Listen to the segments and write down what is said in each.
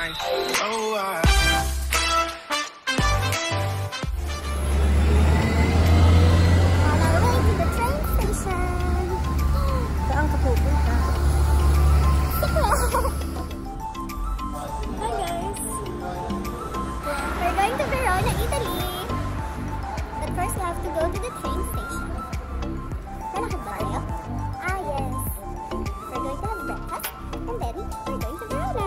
like, oh, On our way to the train station. Saan ka pupunta? Hi guys! We're going to Verona, Italy. But first we have to go to the train station. Nalakad ba tayo? Ah, yes. We're going to have breakfast and then we're going to Verona.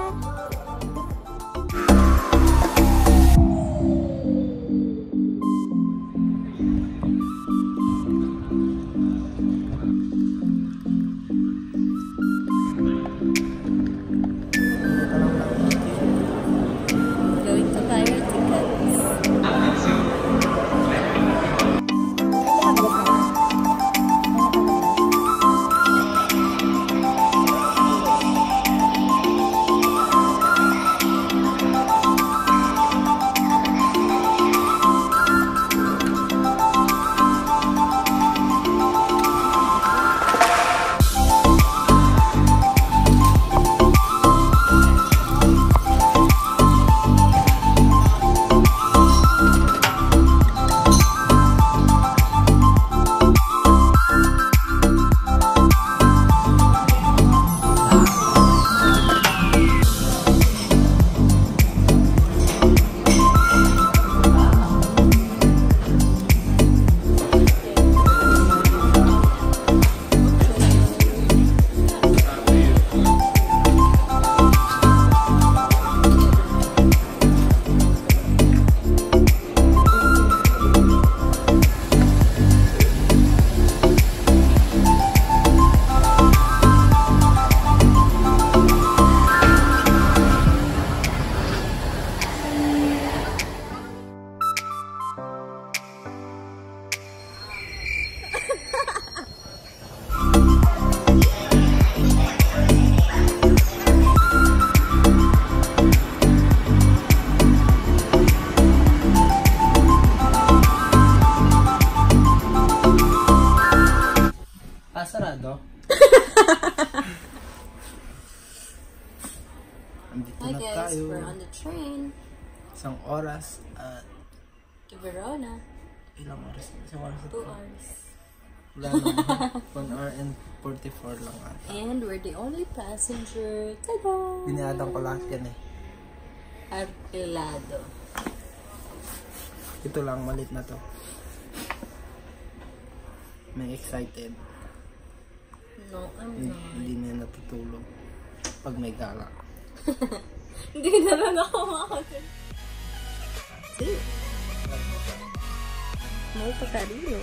Sarado. Andito Hi na guys, tayo. we're on the train Isang oras at to Verona. ilang oras? Isang oras at 2 hours. wala naman. 1 hour and 44 lang ata. And we're the only passenger. Tada! Biniadang ko lahat yan eh. Arpelado. Ito lang, malit na to. May excited. No, I'm Hindi, not. hindi na natutulog pag may gala. Hindi na lang ako makakasal. See? Molto carino.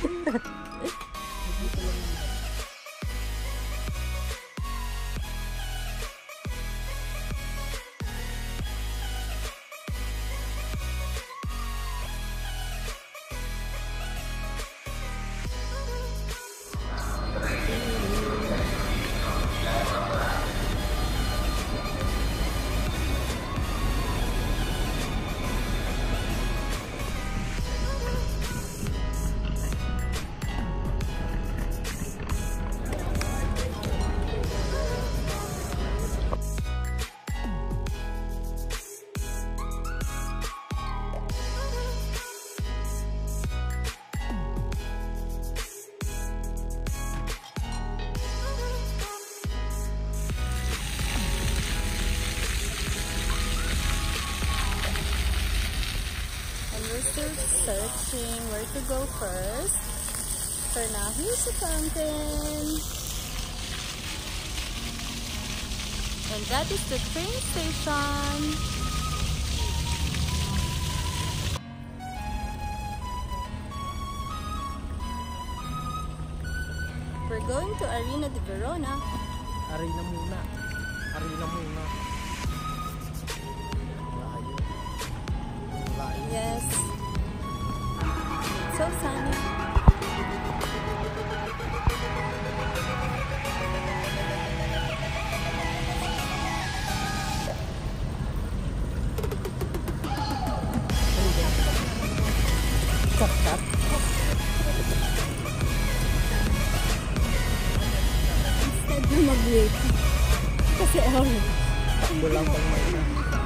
We're still searching where to go first. For now, here's the fountain. And that is the train station. We're going to Arena de Verona. Arena muna. Arena muna. Yes. So sunny. Cut. Instead na mag-wait. Kasi orange. Takbo lang pag may na.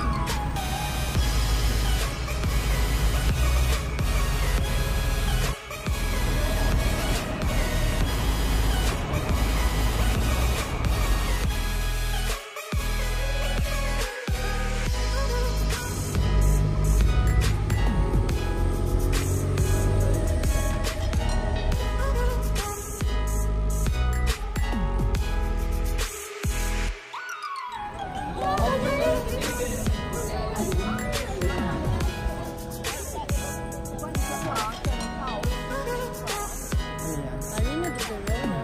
Arena de Verona.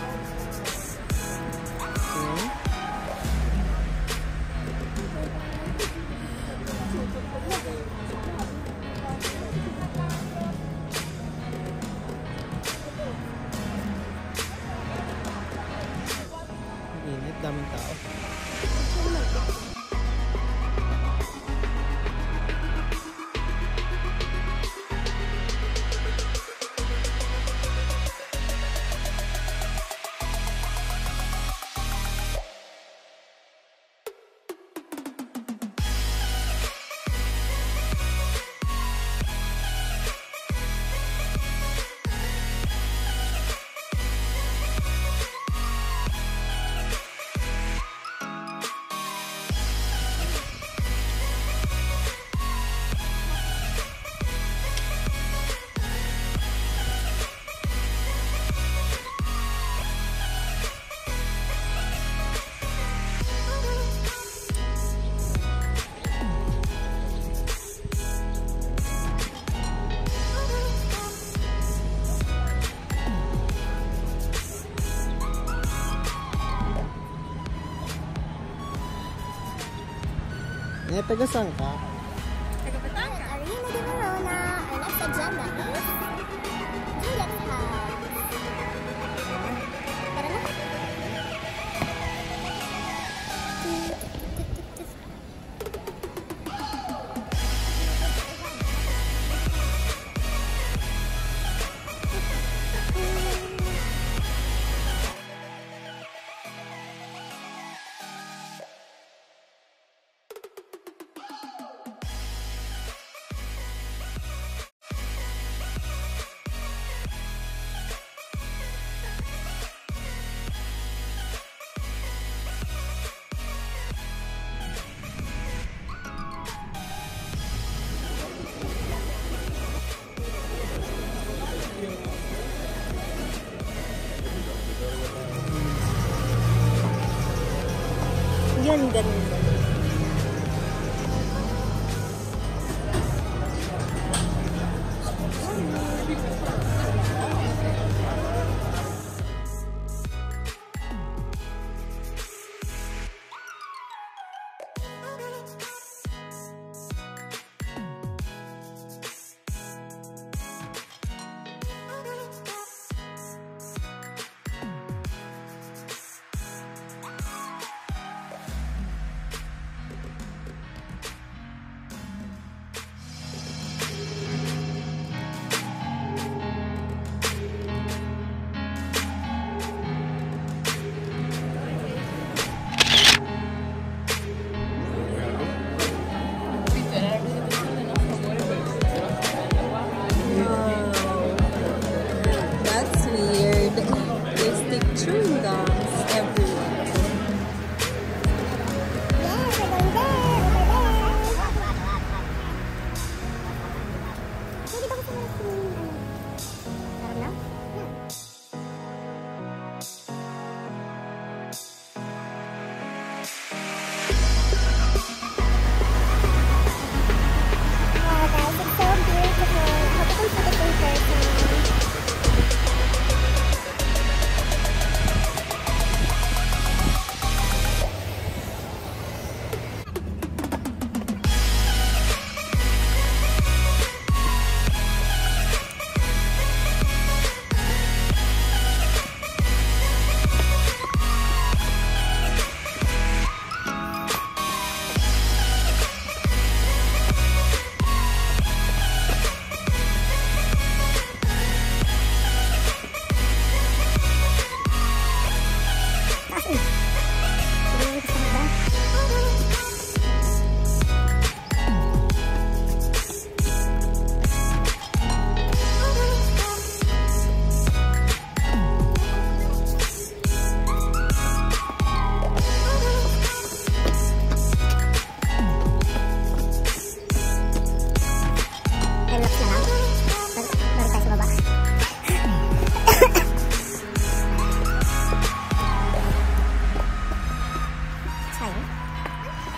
Init, daming tao. Taga-saan ka? Arena de Verona. Our next agenda is Juliet's house. Tara na. Yun, ganda.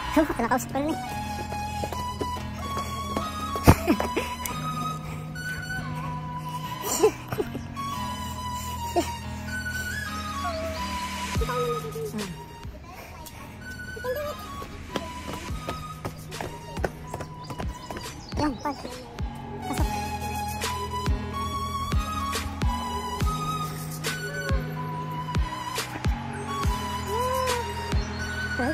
Kinakausap ko rin eh. Yan, pasok. Right?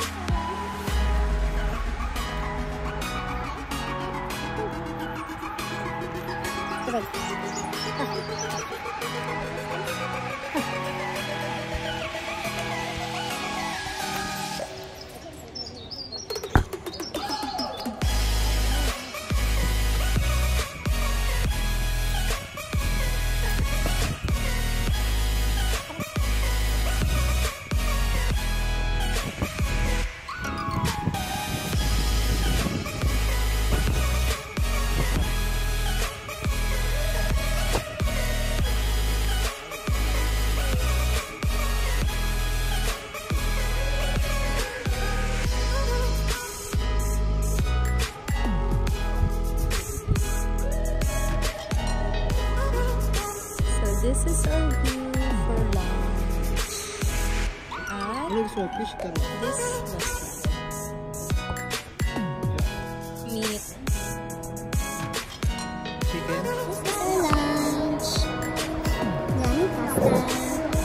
This is our view for lunch at Looks so fish curry. this restaurant. Meat. Chicken. For lunch. Yummy pasta.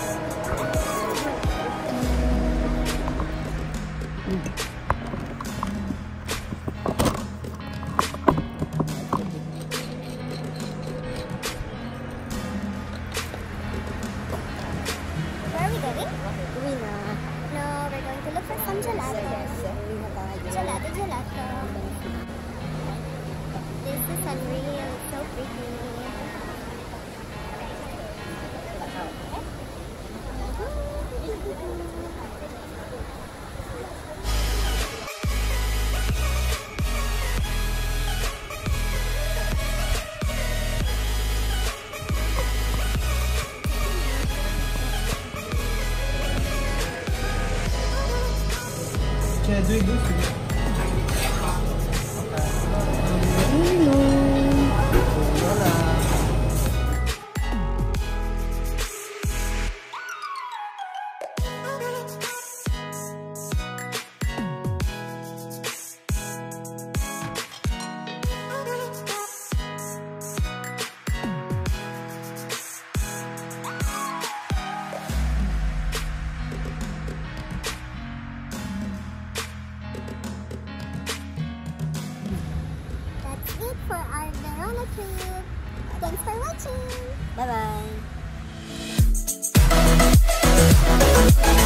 Where are we going? Rina. No, we're going to look for some gelato. Gelato, gelato. This is unreal. It's so pretty. Kaya do you Wala. That's it for our Verona trip. Thanks for watching. Bye-bye.